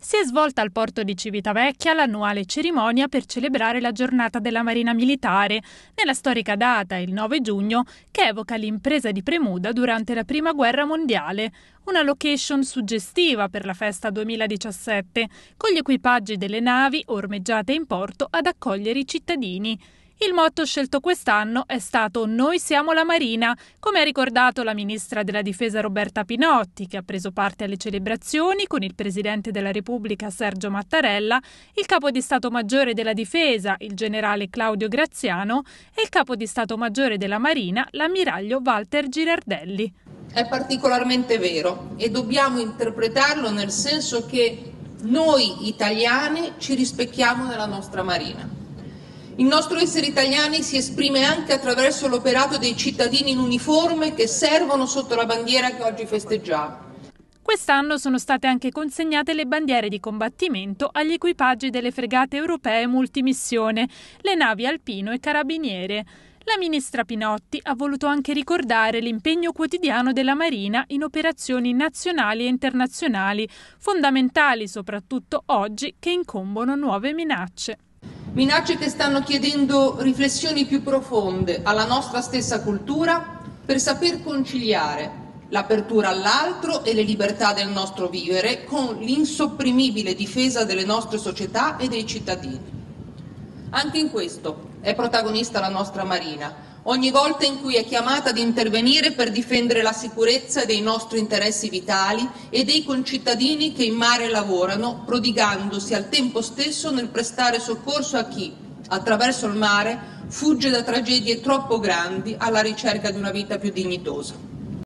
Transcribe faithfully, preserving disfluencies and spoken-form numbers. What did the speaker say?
Si è svolta al porto di Civitavecchia l'annuale cerimonia per celebrare la giornata della Marina Militare, nella storica data, il nove giugno, che evoca l'impresa di Premuda durante la Prima Guerra Mondiale. Una location suggestiva per la festa duemiladiciassette, con gli equipaggi delle navi ormeggiate in porto ad accogliere i cittadini. Il motto scelto quest'anno è stato «Noi siamo la Marina», come ha ricordato la ministra della Difesa Roberta Pinotti, che ha preso parte alle celebrazioni con il Presidente della Repubblica Sergio Mattarella, il Capo di Stato Maggiore della Difesa, il generale Claudio Graziano, e il Capo di Stato Maggiore della Marina, l'ammiraglio Walter Girardelli. È particolarmente vero e dobbiamo interpretarlo nel senso che noi italiani ci rispecchiamo nella nostra Marina. Il nostro essere italiani si esprime anche attraverso l'operato dei cittadini in uniforme che servono sotto la bandiera che oggi festeggiamo. Quest'anno sono state anche consegnate le bandiere di combattimento agli equipaggi delle fregate europee multimissione, le navi Alpino e Carabiniere. La ministra Pinotti ha voluto anche ricordare l'impegno quotidiano della Marina in operazioni nazionali e internazionali, fondamentali soprattutto oggi che incombono nuove minacce. Minacce che stanno chiedendo riflessioni più profonde alla nostra stessa cultura per saper conciliare l'apertura all'altro e le libertà del nostro vivere con l'insopprimibile difesa delle nostre società e dei cittadini. Anche in questo è protagonista la nostra Marina, ogni volta in cui è chiamata ad intervenire per difendere la sicurezza dei nostri interessi vitali e dei concittadini che in mare lavorano, prodigandosi al tempo stesso nel prestare soccorso a chi, attraverso il mare, fugge da tragedie troppo grandi alla ricerca di una vita più dignitosa.